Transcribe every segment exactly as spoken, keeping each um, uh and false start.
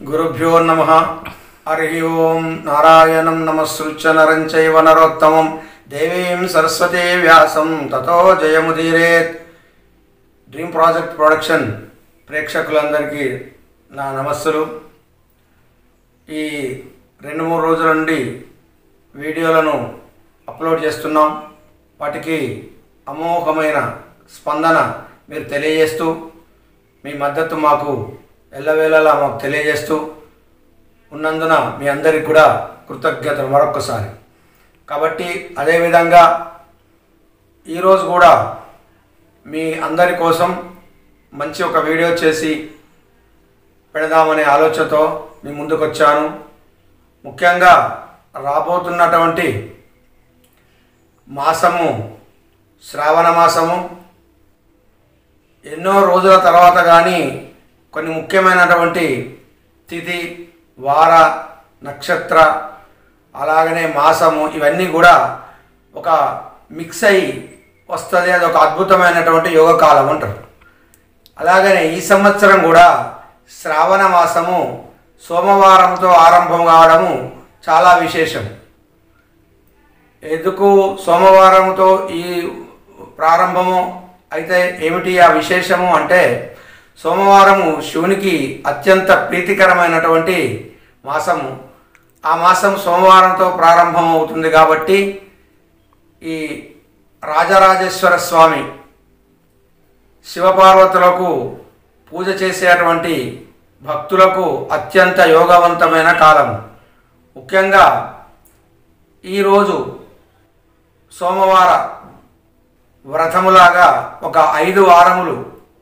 गुरुभ्यो नमः। हरि ओं। नारायणं नमस्कृत्य नरं चैव नरोत्तमं देवीं सरस्वती व्यासं ततो जयमुदीरेत्। డ్రీమ్ ప్రాజెక్ట్ ప్రొడక్షన్ ప్రేక్షకులందరికీ నా నమస్సులు। ఈ రెండు మూడు రోజుల నుండి వీడియోలను అప్లోడ్ చేస్తున్నాం। వాటికి అమోఘమైన స్పందన మీరు తెలియజేస్తూ మీ మద్దతు మాకు ఎల్లవేళలా మాకు తెలియజేస్తూ ఉన్నందున మీ అందరికీ కూడా కృతజ్ఞతలు మరొకసారి। కాబట్టి అదేవిధంగా ఈరోజు కూడా మీ అందరి కోసం మంచి ఒక వీడియో చేసి పెడదామనే ఆలోచనతో మీ ముందుకు వచ్చాను। ముఖ్యంగా రాబోతున్నటువంటి మాసము శ్రావణ మాసము ఎన్నో రోజుల తర్వాత కానీ కొన్ని ముఖ్యమైనటువంటి తిథి వార నక్షత్ర అలాగనే మాసము ఇవన్నీ కూడా ఒక మిక్స్ అయ్యి వస్తుంది। అది ఒక అద్భుతమైనటువంటి యోగకాలం అంటారు। అలాగనే ఈ సంవత్సరం కూడా శ్రావణ మాసము సోమవారంతో ఆరంభం కావడము చాలా విశేషం। ఎందుకు సోమవారంతో ఈ ప్రారంభము అయితే ఏమిటి ఆ విశేషము అంటే సోమవారము శివునికి అత్యంత ప్రీతికరమైనటువంటి మాసము। ఆ మాసం సోమవారంతో ప్రారంభం అవుతుంది కాబట్టి ఈ రాజరాజేశ్వర స్వామి శివపార్వతులకు పూజ చేసేటువంటి భక్తులకు అత్యంత యోగవంతమైన కాలం। ముఖ్యంగా ఈరోజు సోమవార వ్రతములాగా ఒక ఐదు వారములు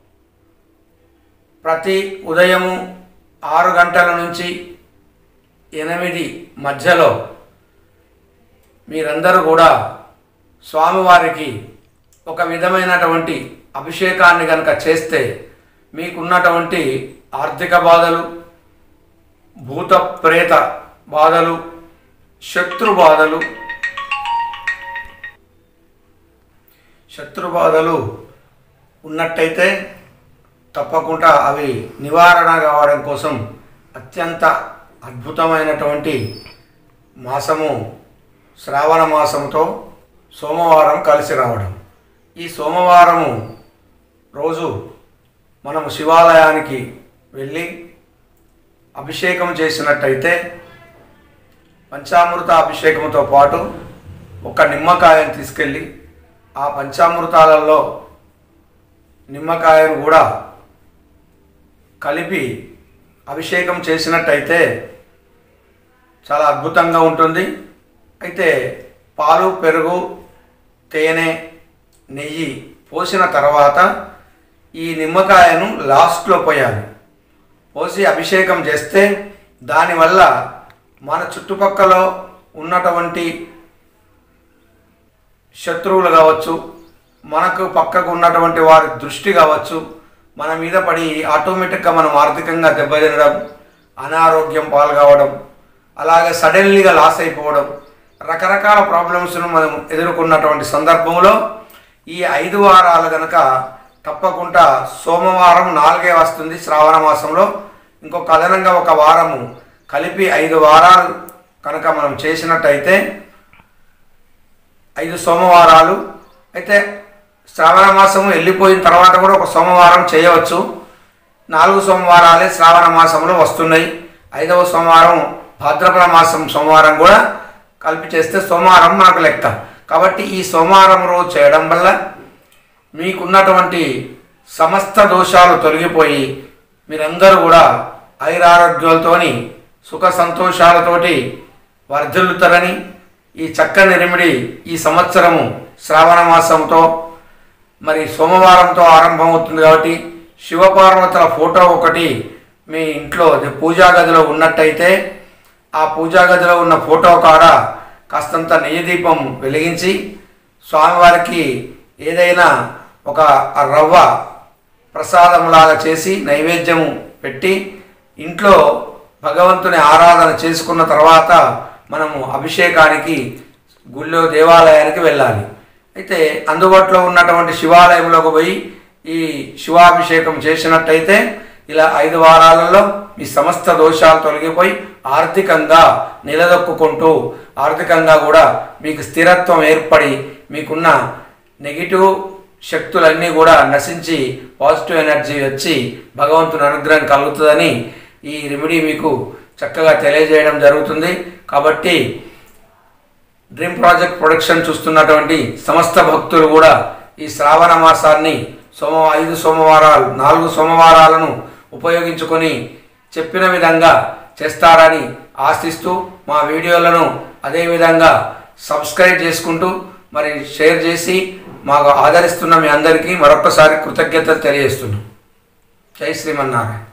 ప్రతి ఉదయము ఆరు గంటల నుంచి ఎనిమిది మధ్యలో మీరందరూ కూడా స్వామివారికి ఒక విధమైనటువంటి అభిషేకాన్ని కనుక చేస్తే మీకున్నటువంటి ఆర్థిక బాధలు, భూత ప్రేత బాధలు, శత్రు బాధలు శత్రు బాధలు ఉన్నట్టయితే తప్పకుండా అవి నివారణ కావడం కోసం అత్యంత అద్భుతమైనటువంటి మాసము శ్రావణ మాసంతో సోమవారం కలిసి రావడం। ఈ సోమవారము రోజు మనము శివాలయానికి వెళ్ళి అభిషేకం చేసినట్టయితే పంచామృత అభిషేకంతో పాటు ఒక నిమ్మకాయను తీసుకెళ్ళి ఆ పంచామృతాలలో నిమ్మకాయను కూడా కలిపి అభిషేకం చేసినట్టయితే చాలా అద్భుతంగా ఉంటుంది। అయితే పాలు, పెరుగు, తేనె, నెయ్యి పోసిన తర్వాత ఈ నిమ్మకాయను లాస్ట్లో పోయాలి। పోసి అభిషేకం చేస్తే దానివల్ల మన చుట్టుపక్కల ఉన్నటువంటి శత్రువులు కావచ్చు, మనకు పక్కకు ఉన్నటువంటి వారి దృష్టి కావచ్చు, మన మీద పడి ఆటోమేటిక్గా మనం ఆర్థికంగా దెబ్బతినడం, అనారోగ్యం పాల్గొవడం, అలాగే సడన్లీగా లాస్ అయిపోవడం, రకరకాల ప్రాబ్లమ్స్ను మనం ఎదుర్కొన్నటువంటి సందర్భంలో ఈ ఐదు వారాలు కనుక తప్పకుండా సోమవారం నాలుగే వస్తుంది శ్రావణ మాసంలో, ఇంకొక అదనంగా ఒక వారము కలిపి ఐదు వారాలు కనుక మనం చేసినట్టయితే ఐదు సోమవారాలు అయితే శ్రావణ మాసము వెళ్ళిపోయిన తర్వాత కూడా ఒక సోమవారం చేయవచ్చు। నాలుగు సోమవారాలే శ్రావణ మాసంలో వస్తున్నాయి। ఐదవ సోమవారం భాద్రపద మాసం సోమవారం కూడా కలిపి చేస్తే సోమవారం మనకు లెక్క। కాబట్టి ఈ సోమవారం రోజు చేయడం వల్ల మీకున్నటువంటి సమస్త దోషాలు తొలగిపోయి మీరందరూ కూడా ఐరారోగ్యాలతోని సుఖ సంతోషాలతోటి వర్ధిల్లుతారని ఈ చక్కని రెమెడీ ఈ సంవత్సరము శ్రావణ మాసంతో మరి సోమవారంతో ఆరంభమవుతుంది కాబట్టి శివపార్వతుల ఫోటో ఒకటి మీ ఇంట్లో పూజా గదిలో ఉన్నట్టయితే ఆ పూజా గదిలో ఉన్న ఫోటో కాడ కాస్తంత నెయ్యి దీపం వెలిగించి స్వామివారికి ఏదైనా ఒక రవ్వ ప్రసాదంలాగా చేసి నైవేద్యము పెట్టి ఇంట్లో భగవంతుని ఆరాధన చేసుకున్న తర్వాత మనము అభిషేకానికి గుళ్ళో దేవాలయానికి వెళ్ళాలి। అయితే అందుబాటులో ఉన్నటువంటి శివాలయంలోకి పోయి ఈ శివాభిషేకం చేసినట్టయితే ఇలా ఐదు వారాలలో మీ సమస్త దోషాలు తొలగిపోయి ఆర్థికంగా నిలదొక్కుంటూ ఆర్థికంగా కూడా మీకు స్థిరత్వం ఏర్పడి మీకున్న నెగిటివ్ శక్తులన్నీ కూడా నశించి పాజిటివ్ ఎనర్జీ వచ్చి భగవంతుని అనుగ్రహం కలుగుతుందని ఈ రెమెడీ మీకు చక్కగా తెలియజేయడం జరుగుతుంది. కాబట్టి డ్రీమ్ ప్రాజెక్ట్ ప్రొడక్షన్ చూస్తున్నటువంటి సమస్త భక్తులు కూడా ఈ శ్రావణ మాసాన్ని సోమ ఐదు సోమవారాలు నాలుగు సోమవారాలను ఉపయోగించుకొని చెప్పిన విధంగా చేస్తారని ఆశిస్తూ మా వీడియోలను అదేవిధంగా సబ్స్క్రైబ్ చేసుకుంటూ మరి షేర్ చేసి మాకు ఆదరిస్తున్న మీ అందరికీ మరొకసారి కృతజ్ఞతలు తెలియజేస్తున్నాం. జై శ్రీమన్నారాయణ.